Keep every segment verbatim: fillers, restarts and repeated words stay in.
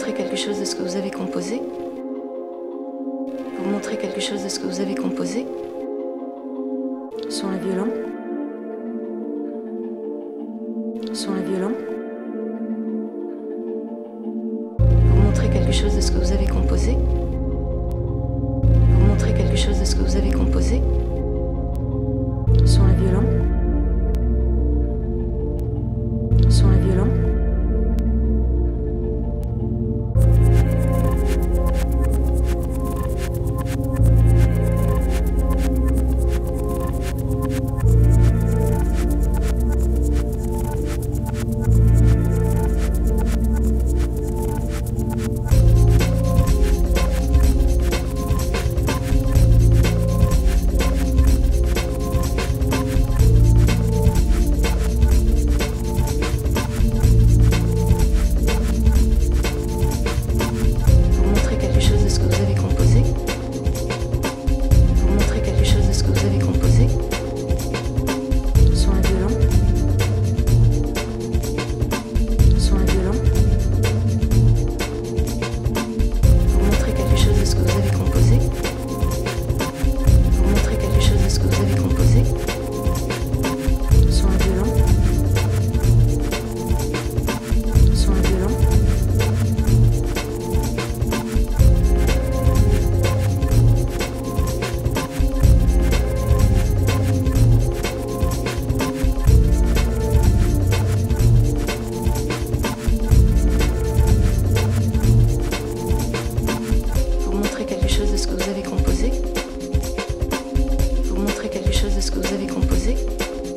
montrez quelque chose de ce que vous avez composé. Vous montrez quelque chose de ce que vous avez composé. Son le violon. Son le violon. Vous montrez quelque chose de ce que vous avez composé. Vous montrez quelque chose de ce que vous avez composé. Son le violon. Son le violon.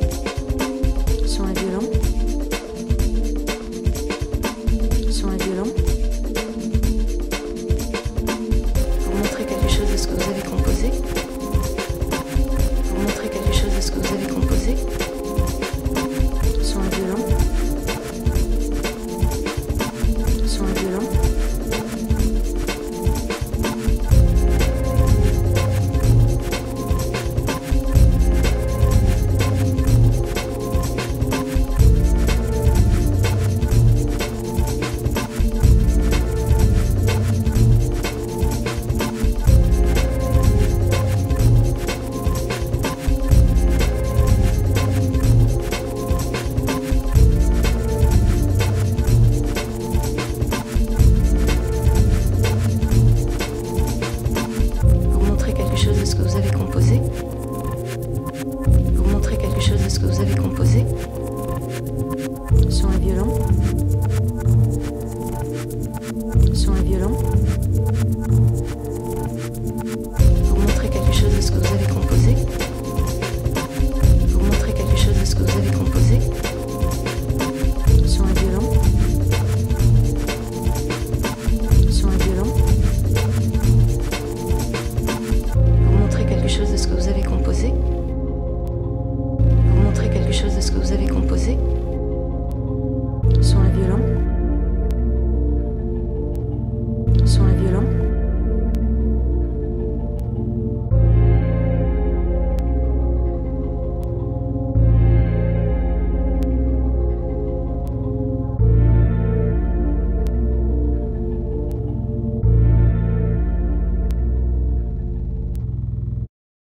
Son le violon.